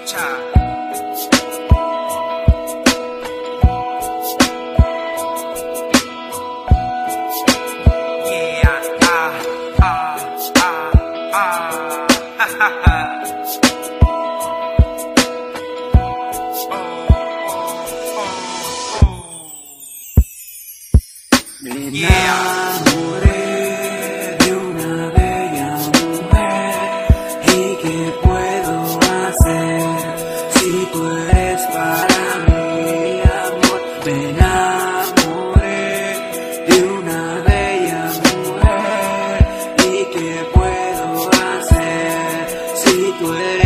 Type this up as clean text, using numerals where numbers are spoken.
Me enamoré de una bella mujer. ¿Y qué puedo hacer si tú eres para mí, amor? Me enamoré de una bella mujer. ¿Y qué puedo hacer si tú eres